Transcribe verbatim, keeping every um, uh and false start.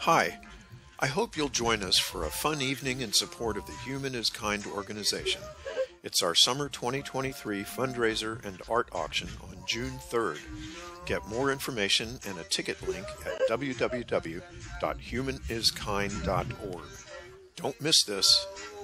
Hi, I hope you'll join us for a fun evening in support of the Human is Kind organization. It's our summer twenty twenty-three Fundraiser and Art Auction on June third. Get more information and a ticket link at w w w dot human is kind dot org. Don't miss this.